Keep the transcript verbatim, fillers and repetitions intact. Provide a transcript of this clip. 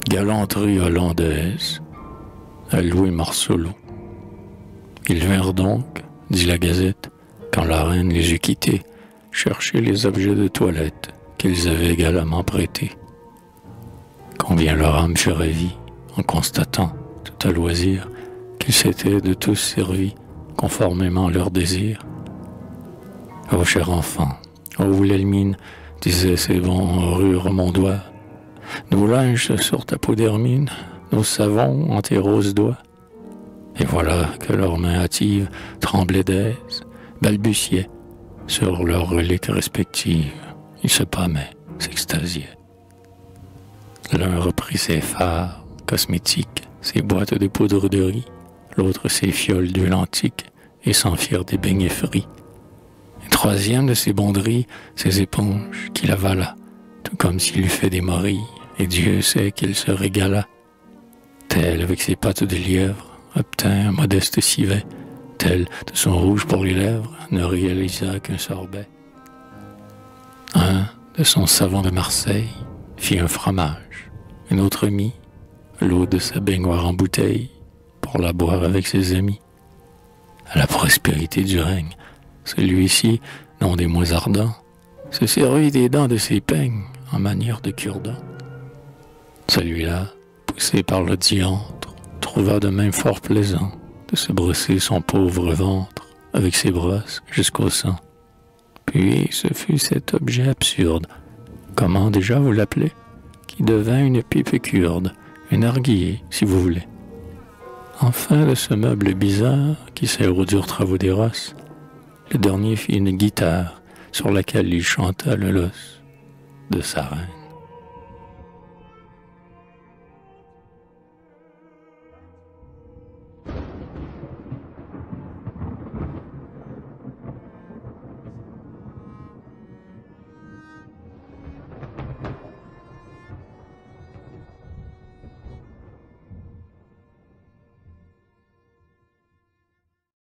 Galanterie hollandaise à Louis Marcello. Ils vinrent donc, dit la Gazette, quand la reine les eut quittés, chercher les objets de toilette qu'ils avaient également prêtés. Combien leur âme fut ravie en constatant, tout à loisir, qu'ils s'étaient de tous servis conformément à leurs désirs. « Ô cher enfant, ô Wilhelmine, disaient ces bons rue Remondois, nos linges sur ta peau d'hermine, nos savons en tes roses doigts. » Et voilà que leurs mains hâtives tremblaient d'aise, balbutiaient sur leurs reliques respectives. Ils se pâmaient, s'extasiaient. L'un reprit ses fards cosmétiques, ses boîtes de poudre de riz, l'autre ses fioles d'huile antique, et s'en firent des beignets frits. Un troisième de ses bonderies, ses éponges, qu'il avala, tout comme s'il eût fait des morilles, et Dieu sait qu'il se régala. Tel, avec ses pattes de lièvre, obtint un modeste civet, tel, de son rouge pour les lèvres, ne réalisa qu'un sorbet. Un, de son savon de Marseille, fit un fromage, un autre mit l'eau de sa baignoire en bouteille, pour la boire avec ses amis. À la prospérité du règne, celui-ci, non des moins ardents, se servit des dents de ses peignes en manière de cure-dent. Celui-là, poussé par le diantre, trouva de même fort plaisant de se brosser son pauvre ventre avec ses brosses jusqu'au sang. Puis ce fut cet objet absurde, comment déjà vous l'appelez, qui devint une pipe kurde, un narguilé, si vous voulez. Enfin, de ce meuble bizarre qui sert aux durs travaux des rosses, le dernier fit une guitare sur laquelle il chanta le los de sa reine.